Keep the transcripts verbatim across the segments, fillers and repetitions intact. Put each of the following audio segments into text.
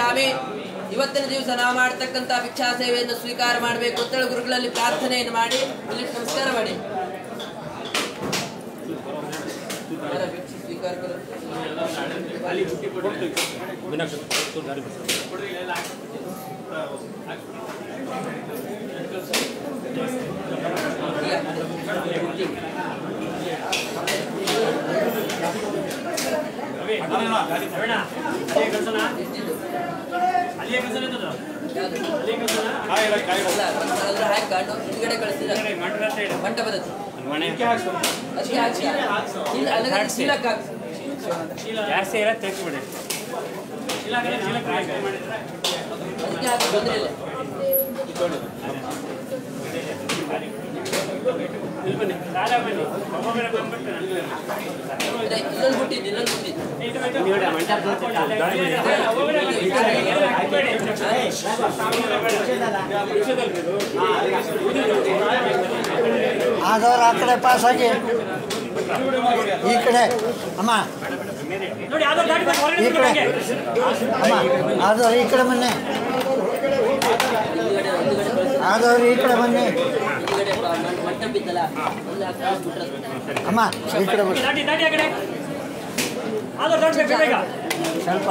ಕರಿಷ್ಯಾಮಿ. ಇವತ್ತಿನ ದಿವಸ ನಾವು ಮಾಡತಕ್ಕಂಥ ಭಿಕ್ಷಾ ಸೇವೆಯನ್ನು ಸ್ವೀಕಾರ ಮಾಡಬೇಕು ಅಂತೇಳಿ ಗುರುಗಳಲ್ಲಿ ಪ್ರಾರ್ಥನೆಯನ್ನು ಮಾಡಿ ಇಲ್ಲಿ ನಮಸ್ಕಾರ ಮಾಡಿ. ಸ್ವೀಕಾರ ಜಾಸ್ತಿ ಎಲ್ಲ ತೆಗೆದ್ಬಿಡಿ. ಆದವ್ರು ಆ ಕಡೆ ಪಾಸ್ ಆಗಿ ಈ ಕಡೆ ಅಮ್ಮ ಈ ಕಡೆ ಅಮ್ಮ ಆದವ್ರು ಈ ಕಡೆ ಬನ್ನಿ. ಆದವ್ರು ಈ ಕಡೆ ಬನ್ನಿ ಅಮ್ಮ ಈ ಕಡೆ ಬನ್ನಿ. ಸ್ವಲ್ಪ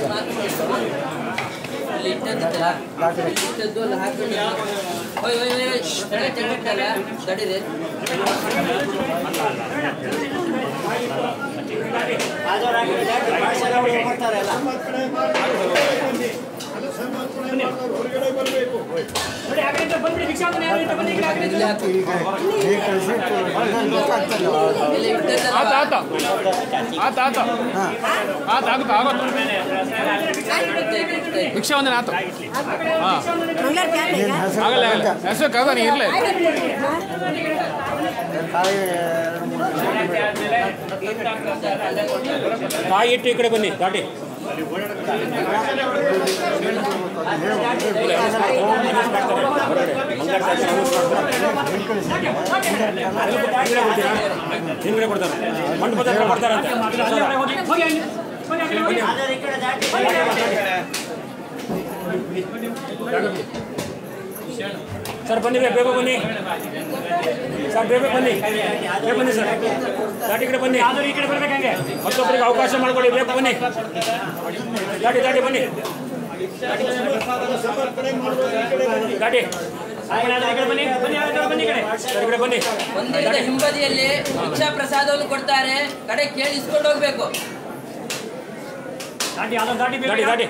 ಭಿಕ್ಷಾ ಒಂದಿನ ಆತು ಆಗಲ್ಲ ಆಗಲ್ಲ ಹೆಸರು ಕದ ನೀ ಇರಲೇ ಕಾಯಿ ಇಟ್ಟು ಈ ಕಡೆ ಬನ್ನಿ ದಾಟಿ. ಹಿಂದ್ಗಡೆ ಕೊಡ್ತಾರೆ ಮಂಟಪದ ಕೊಡ್ತಾರಂತೆ. ಸರ್ ಬನ್ನಿ ಬೇಗ ಬನ್ನಿ ಸರ್ ಬೇಗ ಬನ್ನಿ ಬೇಗ ಬನ್ನಿ ಸರ್ ದಾಟಿ ಕಡೆ ಬನ್ನಿ. ಈ ಕಡೆ ಬರ್ಬೇಕಂಗೆ ಮತ್ತೊಬ್ಬರಿಗೆ ಅವಕಾಶ ಮಾಡ್ಕೊಳ್ಳಿ. ಬೇಗ ಬನ್ನಿ ದಾಟಿ ದಾಟಿ ಬನ್ನಿ ದಾಟಿ ಮಂದಿರದ ಹಿಂಬದಿಯಲ್ಲಿ ಭಿಕ್ಷಾ ಪ್ರಸಾದವನ್ನು ಕೊಡ್ತಾರೆ. ಕಡೆ ಕೇಳಿ ಇಸ್ಕೊಂಡು ಹೋಗ್ಬೇಕು. ದಾಟಿ ದಾಟಿ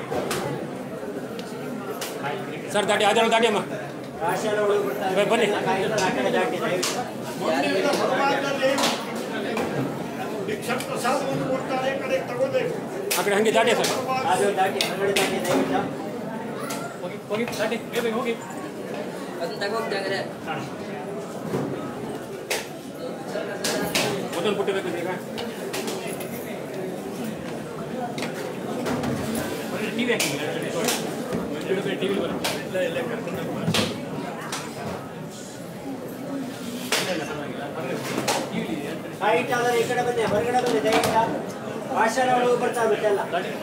ಸರ್ ದಾಟಿ ಆದಳು ದಾಟಿ ಅಮ್ಮ ಬನ್ನಿ. ಆ ಕಡೆ ಹಂಗೆ ದಾಟಿ ಸರ್ ಹೋಗಿ ಅದನ್ನ ತಗೋಗ್ತಾರೆ. ಮೊದಲು ಬಿಟ್ಟಿಬೇಕು ಈಗ ಟಿವಿ ಹಾಕಿ ಟಿವಿ ಹೈಟ್ ಆದರೆ ಈ ಕಡೆ ಬಂದೆ ಹೊರಗಡೆ ಬಂದೆ ದಯವಿಟ್ಟು ಭಾಷಣ ಒಳಗೆ ಬರ್ತಾ ಬಿಟ್ಟಲ್ಲ.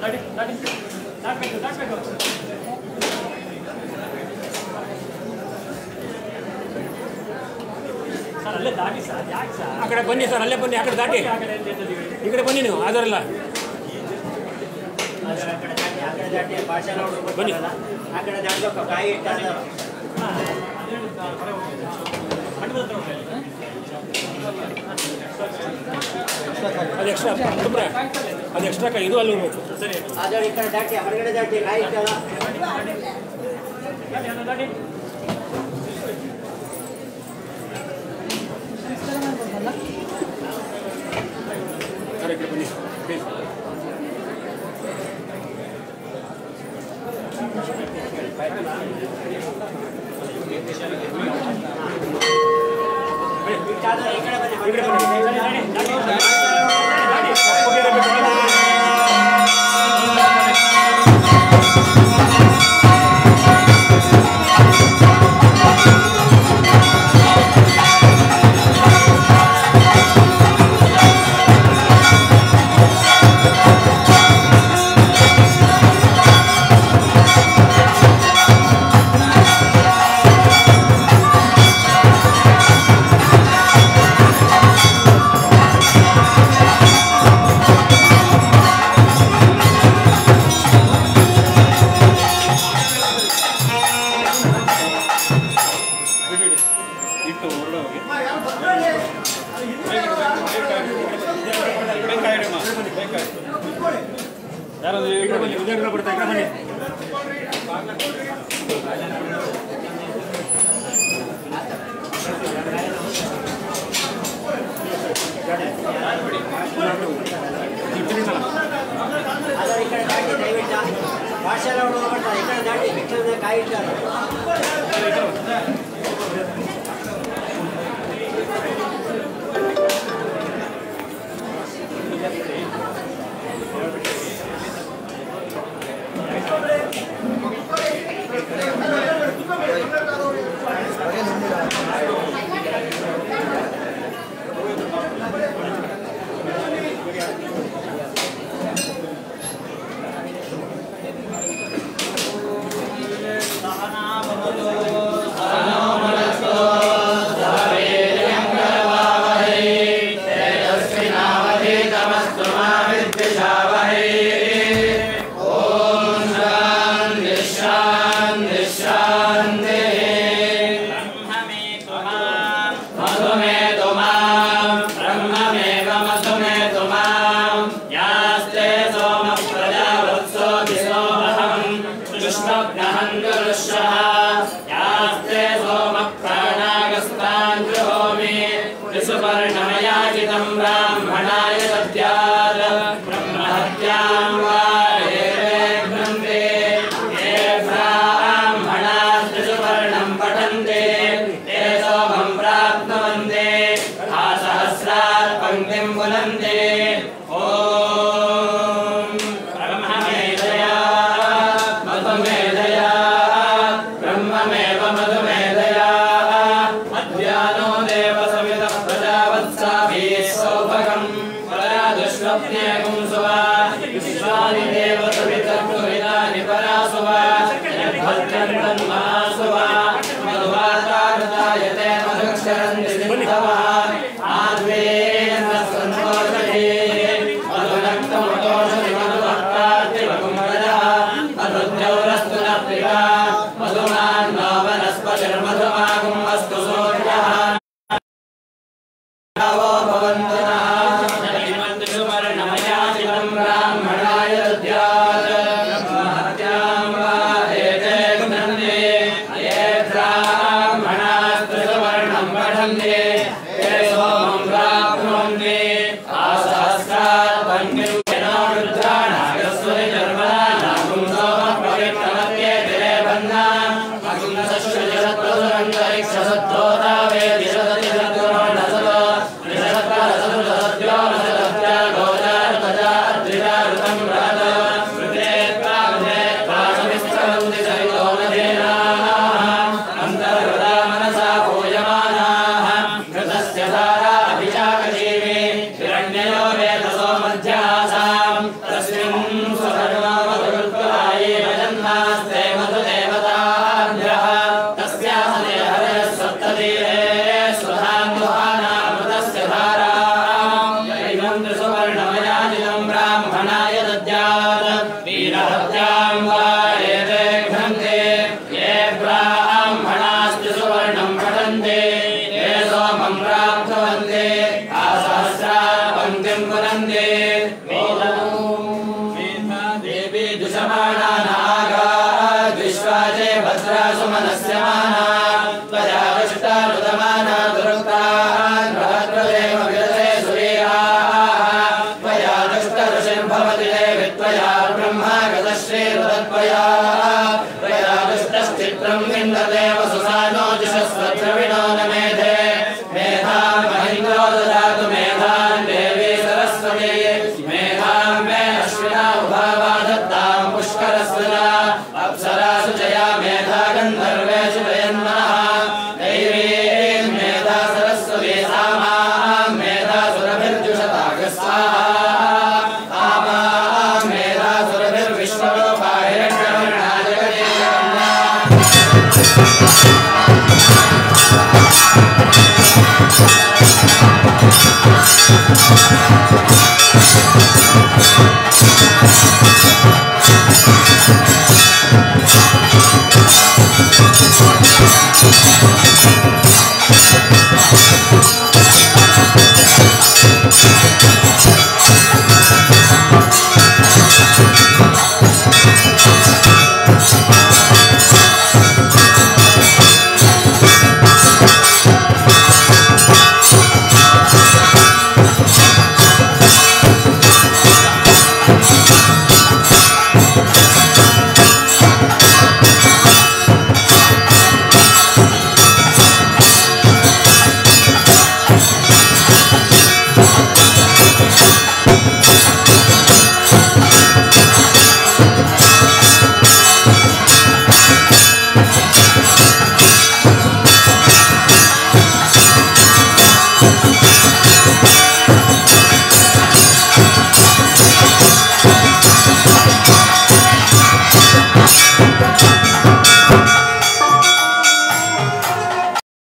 ಆ ಕಡೆ ಬನ್ನಿ ಸರ್ ಅಲ್ಲೇ ಬನ್ನಿ. ಆ ಕಡೆ ದಾಟಿ ಈ ಕಡೆ ಬನ್ನಿ ನೀವು ಆದರಲ್ಲ ಬನ್ನಿ. ಆ ಕಡೆ ದಾಟಬೇಕು ಕಾಯಿ ಇಟ್ಟ ಅದು ಎಕ್ಸ್ಟ್ರಾ ಸುಮ್ಮನೆ ಅದು ಎಕ್ಸ್ಟ್ರಾ ಕೈ ಇದು ಅಲ್ಲಿ ಹೋಗ್ಬೇಕು. ಅದರ ಈ ಕಡೆ ದಾಟಿ ಹೊರಗಡೆ ದಾಟಿ ಕಾಯಿ ಇಟ್ಟಲ್ಲ. ಬನ್ನಿ ಈ ಕಡೆ ಬನ್ನಿ, ವಿಜಯನಗರ ಬರ್ತಾ ಈ ಕಡೆ ಬನ್ನಿ. ಅದರ ಈ ಕಡೆ ದಾಟಿ ದಯವಿಟ್ಟು ಭಾಷೆಲ್ಲ ಬರ್ತಾರೆ ಈ ಕಡೆ ದಾಟಿ ಭಿಕ್ಷೆ ಕಾಯಿ ಇಡ್ತಾರೆ. Thank you.